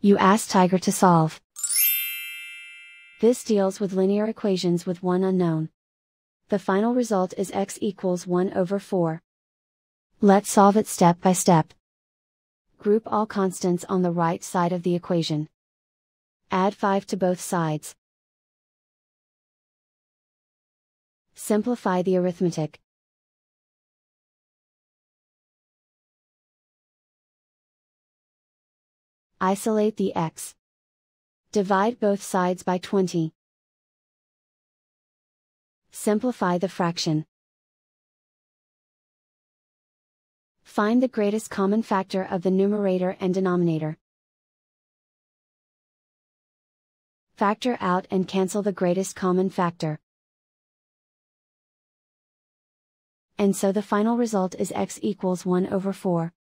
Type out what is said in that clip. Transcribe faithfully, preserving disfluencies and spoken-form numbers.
You ask Tiger to solve. This deals with linear equations with one unknown. The final result is x equals one over four. Let's solve it step by step. Group all constants on the right side of the equation. Add five to both sides. Simplify the arithmetic. Isolate the x. Divide both sides by twenty. Simplify the fraction. Find the greatest common factor of the numerator and denominator. Factor out and cancel the greatest common factor. And so the final result is x equals one over four.